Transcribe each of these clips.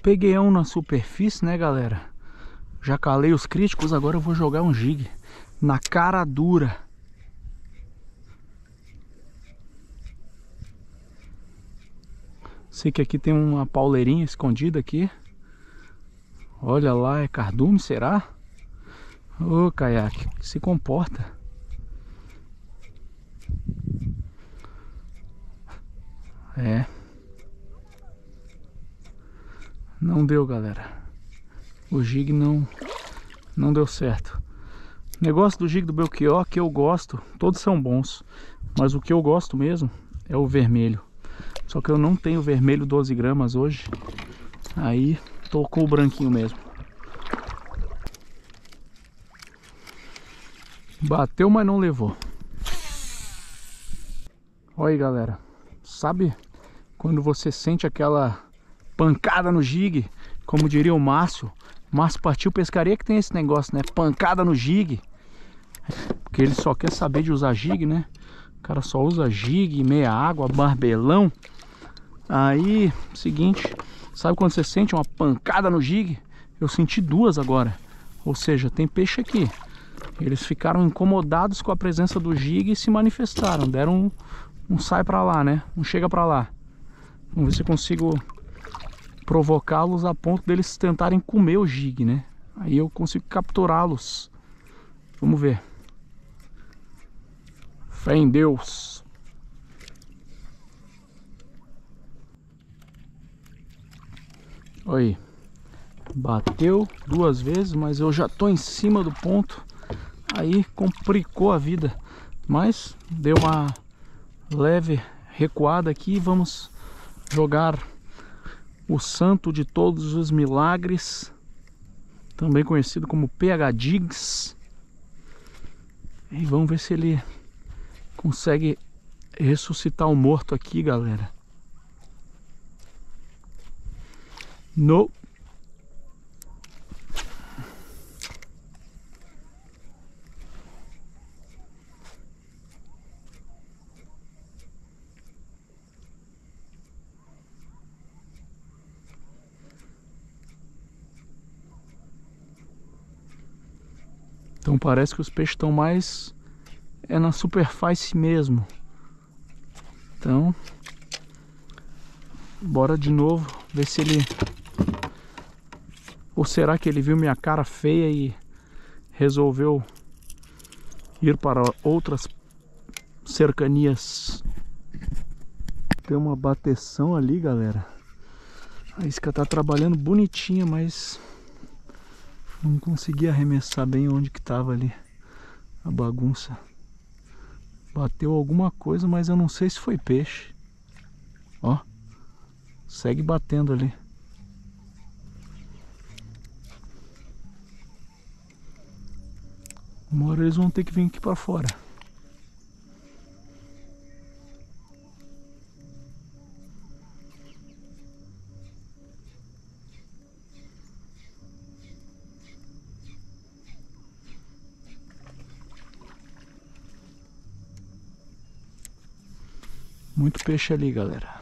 peguei um na superfície, né, galera? Já calei os críticos, agora eu vou jogar um jig na cara dura. Sei que aqui tem uma pauleirinha escondida aqui. Olha lá, é cardume, será? Ô, caiaque, se comporta. É. Não deu, galera. O jig não deu certo. O negócio do jig do Belchior que eu gosto, todos são bons, mas o que eu gosto mesmo é o vermelho. Só que eu não tenho vermelho 12 gramas hoje. Aí tocou o branquinho mesmo. Bateu, mas não levou. Olha aí, galera. Sabe quando você sente aquela pancada no jig? Como diria o Márcio. Márcio Partiu Pescaria que tem esse negócio, né? Pancada no jig. Porque ele só quer saber de usar jig, né? O cara só usa jig, meia água, barbelão. Aí, seguinte, sabe quando você sente uma pancada no jig? Eu senti duas agora. Ou seja, tem peixe aqui. Eles ficaram incomodados com a presença do jig e se manifestaram. Deram um sai pra lá, né? Um chega pra lá. Vamos ver se eu consigo provocá-los a ponto deles tentarem comer o jig, né? Aí eu consigo capturá-los. Vamos ver. Fé em Deus. Olha aí. Bateu duas vezes, mas eu já tô em cima do ponto. Aí complicou a vida. Mas deu uma leve recuada aqui. Vamos jogar o santo de todos os milagres, também conhecido como PH Jigs. E vamos ver se ele consegue ressuscitar o morto aqui, galera. No. Então parece que os peixes estão mais na superfície mesmo. Então, bora de novo ver se ele... Ou será que ele viu minha cara feia e resolveu ir para outras cercanias? Tem uma bateção ali, galera. A isca tá trabalhando bonitinha, mas não consegui arremessar bem onde que tava ali a bagunça. Bateu alguma coisa, mas eu não sei se foi peixe. Ó, segue batendo ali. Uma hora eles vão ter que vir aqui para fora. Muito peixe ali, galera.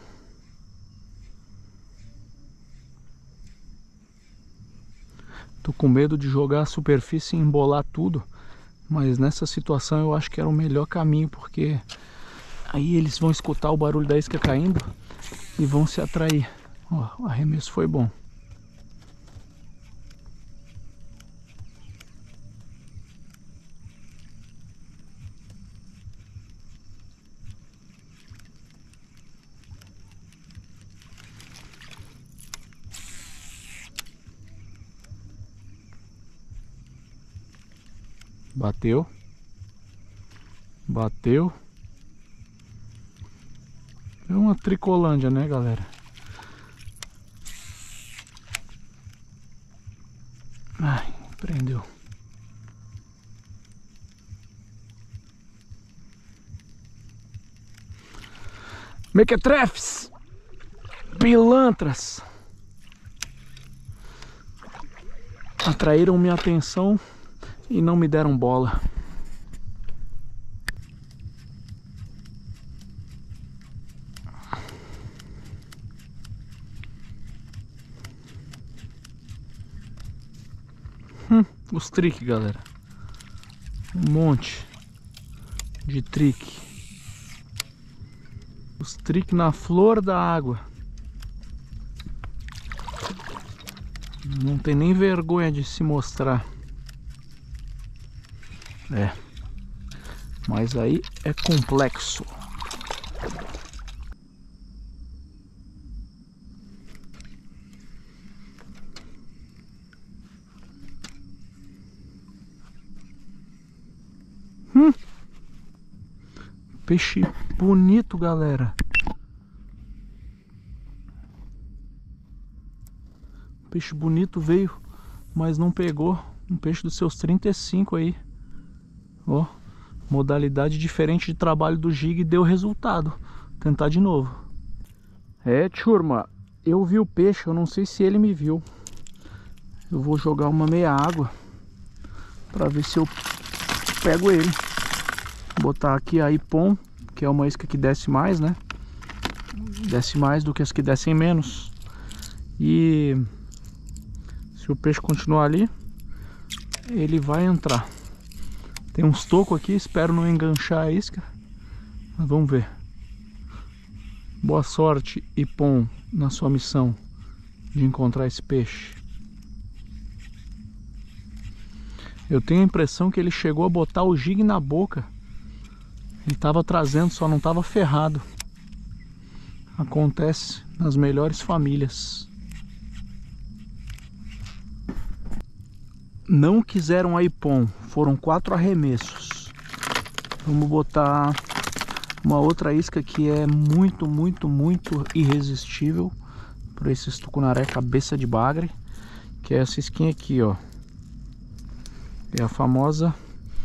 Tô com medo de jogar a superfície e embolar tudo. Mas nessa situação eu acho que era o melhor caminho, porque aí eles vão escutar o barulho da isca caindo e vão se atrair. Ó, o arremesso foi bom. Bateu. Bateu. É uma tricolândia, né, galera? Ai, prendeu. Mequetrefes, pilantras, atraíram minha atenção e não me deram bola. Os trick, galera. Um monte de trick. Os trick na flor da água. Não tem nem vergonha de se mostrar. É. Mas aí é complexo. Peixe bonito, galera. Peixe bonito veio, mas não pegou. Um peixe dos seus 35 aí. Ó, modalidade diferente de trabalho do jig deu resultado. Vou tentar de novo. É, turma, eu vi o peixe, eu não sei se ele me viu. Eu vou jogar uma meia água para ver se eu pego ele. Vou botar aqui a Ipon, que é uma isca que desce mais, né? Desce mais do que as que descem menos. E se o peixe continuar ali, ele vai entrar. Tem uns tocos aqui, espero não enganchar a isca. Mas vamos ver. Boa sorte, Ipon, na sua missão de encontrar esse peixe. Eu tenho a impressão que ele chegou a botar o jig na boca. Ele estava trazendo, só não estava ferrado. Acontece nas melhores famílias. Não quiseram a Ipon, foram 4 arremessos. Vamos botar uma outra isca que é muito irresistível para esses tucunaré cabeça de bagre, que é essa isquinha aqui, ó. É a famosa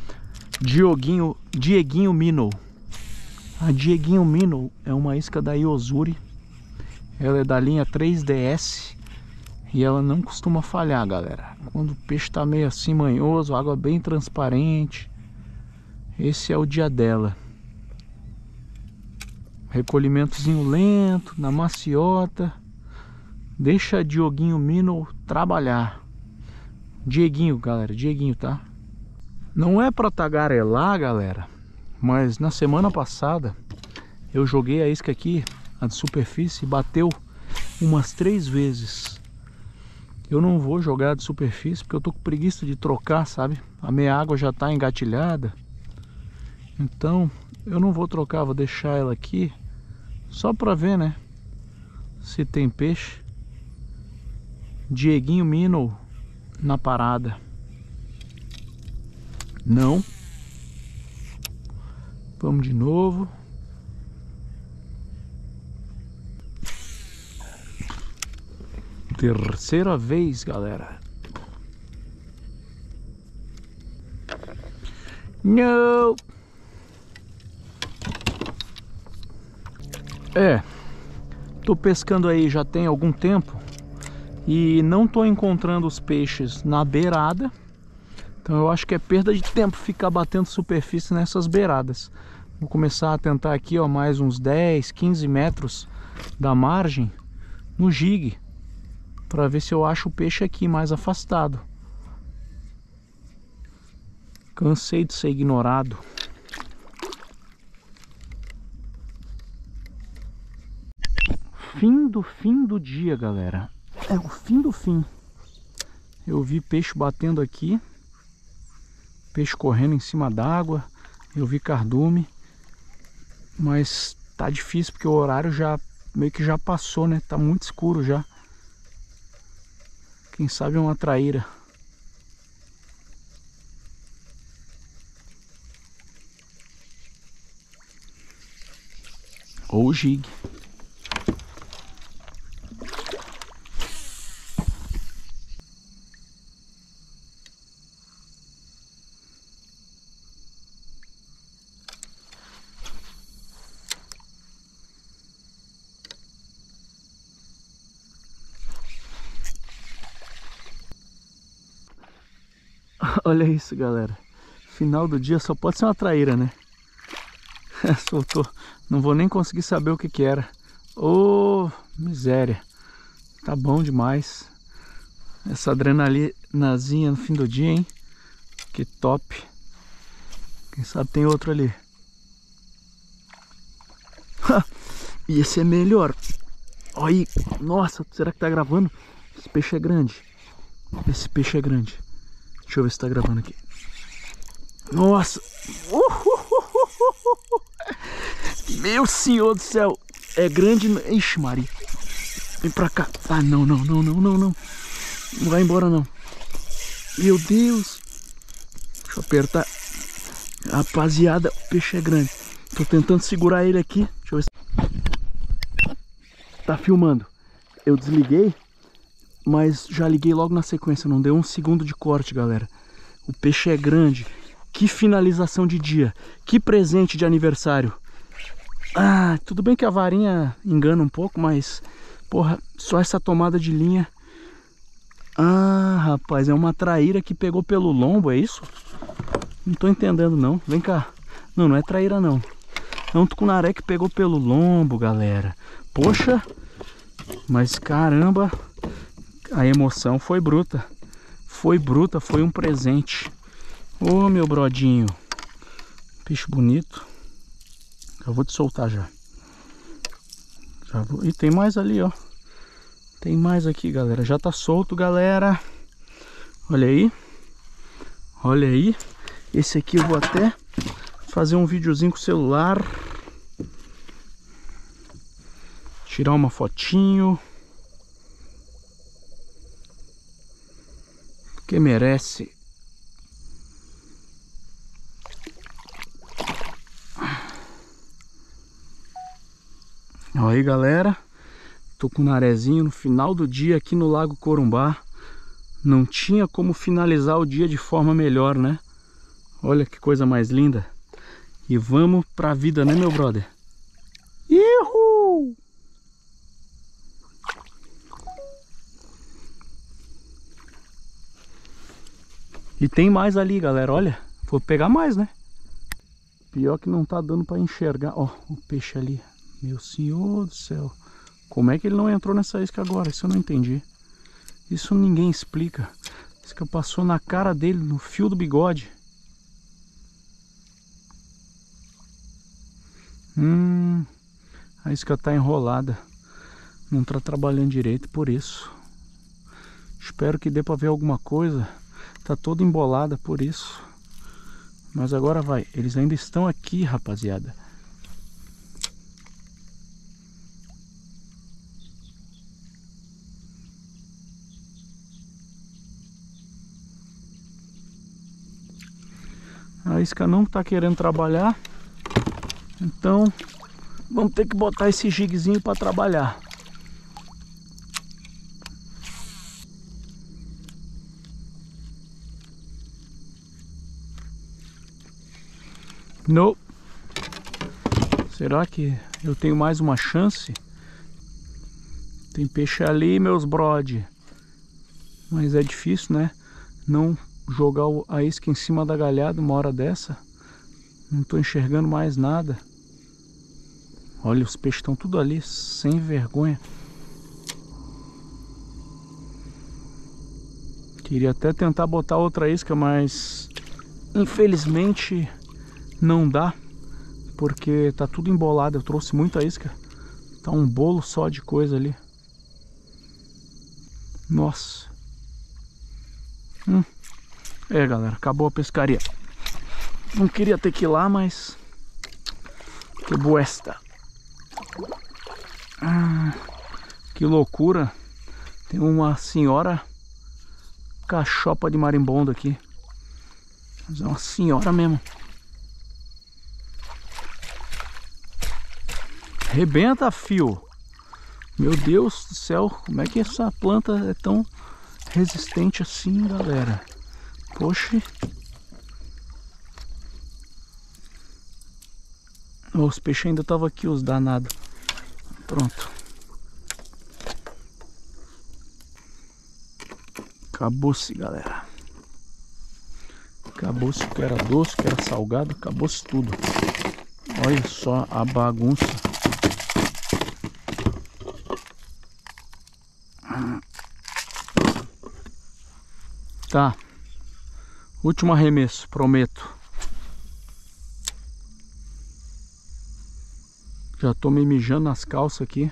Dieguinho Minnow. A Dieguinho Minnow é uma isca da Iozuri. Ela é da linha 3DS e ela não costuma falhar, galera. Quando o peixe tá meio assim manhoso, água bem transparente, esse é o dia dela. Recolhimentozinho lento, na maciota. Deixa a Dieguinho Minnow trabalhar. Dieguinho, galera, Dieguinho, tá? Não é pra tagarelar, galera, mas na semana passada eu joguei a isca aqui, a de superfície, e bateu umas 3 vezes. Eu não vou jogar de superfície porque eu tô com preguiça de trocar, sabe? A minha água já tá engatilhada. Então eu não vou trocar, vou deixar ela aqui só pra ver, né? Se tem peixe. Dieguinho Minnow na parada. Não. Vamos de novo. Terceira vez, galera. Não. Tô pescando aí já tem algum tempo e não tô encontrando os peixes na beirada. Então eu acho que é perda de tempo ficar batendo superfície nessas beiradas. Vou começar a tentar aqui, ó, mais uns 10, 15 metros da margem no jig, para ver se eu acho o peixe aqui mais afastado. Cansei de ser ignorado. Fim do dia, galera. É o fim do fim. Eu vi peixe batendo aqui, peixe correndo em cima d'água, eu vi cardume, mas tá difícil porque o horário já meio que já passou, né? Tá muito escuro já. Quem sabe é uma traíra. Ou jig. Olha isso, galera. Final do dia só pode ser uma traíra, né? Soltou. Não vou nem conseguir saber o que que era. Ô, miséria. Tá bom demais. Essa adrenalinazinha no fim do dia, hein? Que top. Quem sabe tem outro ali. E esse é melhor. Olha aí. Nossa, será que tá gravando? Esse peixe é grande. Esse peixe é grande. Deixa eu ver se tá gravando aqui. Nossa. Meu senhor do céu. É grande. Ixi, Maria. Vem pra cá. Ah, não. Não vai embora, não. Meu Deus. Deixa eu apertar. Rapaziada, o peixe é grande. Tô tentando segurar ele aqui. Deixa eu ver se... Tá filmando. Eu desliguei, mas já liguei logo na sequência. Não deu um segundo de corte, galera. O peixe é grande. Que finalização de dia. Que presente de aniversário. Ah, tudo bem que a varinha engana um pouco, mas... Porra, só essa tomada de linha. Ah, rapaz, é uma traíra que pegou pelo lombo, é isso? Não tô entendendo, não. Vem cá. Não é traíra, não. É um tucunaré que pegou pelo lombo, galera. Poxa, mas caramba, a emoção foi bruta. Foi bruta, foi um presente. Ô, meu brodinho. Peixe bonito. Já vou te soltar já. E tem mais ali, ó. Tem mais aqui, galera. Já tá solto, galera. Olha aí. Olha aí. Esse aqui eu vou até fazer um videozinho com o celular. Tirar uma fotinho. Porque merece. Olha aí, galera. Tô com um narezinho no final do dia aqui no Lago Corumbá. Não tinha como finalizar o dia de forma melhor, né? Olha que coisa mais linda. E vamos pra vida, né, meu brother? Ihu! E tem mais ali, galera, olha. Vou pegar mais, né? Pior que não tá dando pra enxergar. Ó, o peixe ali. Meu senhor do céu. Como é que ele não entrou nessa isca agora? Isso eu não entendi. Isso ninguém explica. A isca passou na cara dele, no fio do bigode. A isca tá enrolada. Não tá trabalhando direito por isso. Espero que dê pra ver alguma coisa. Tá toda embolada por isso. Mas agora vai. Eles ainda estão aqui, rapaziada. A isca não tá querendo trabalhar. Então vamos ter que botar esse jiguezinho para trabalhar. Não. Será que eu tenho mais uma chance? Tem peixe ali, meus brode. Mas é difícil, né? Não jogar a isca em cima da galhada uma hora dessa. Não tô enxergando mais nada. Olha, os peixes estão tudo ali, sem vergonha. Queria até tentar botar outra isca, mas infelizmente não dá, porque tá tudo embolado. Eu trouxe muita isca. Tá um bolo só de coisa ali. Nossa. É, galera, acabou a pescaria. Não queria ter que ir lá, mas que boesta. Que loucura. Tem uma senhora cachopa de marimbondo aqui. Mas é uma senhora mesmo. Rebenta, fio. Meu Deus do céu, como é que essa planta é tão resistente assim, galera? Poxa. Os peixes ainda estavam aqui, os danados. Pronto. Acabou-se, galera. Acabou-se o que era doce, o que era salgado. Acabou-se tudo. Olha só a bagunça. Tá. Último arremesso, prometo. Já tô me mijando nas calças aqui.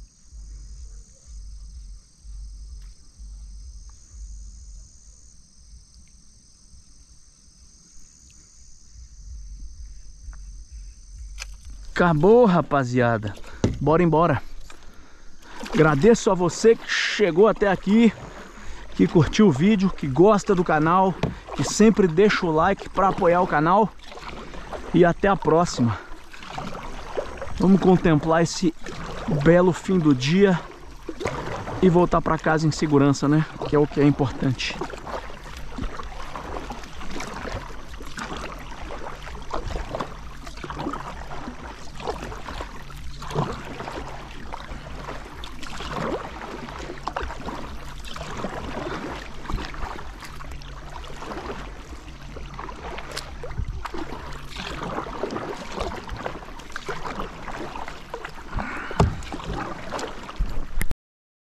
Acabou, rapaziada. Bora embora. Agradeço a você que chegou até aqui, que curtiu o vídeo, que gosta do canal, que sempre deixa o like para apoiar o canal. E até a próxima. Vamos contemplar esse belo fim do dia e voltar para casa em segurança, né? Que é o que é importante.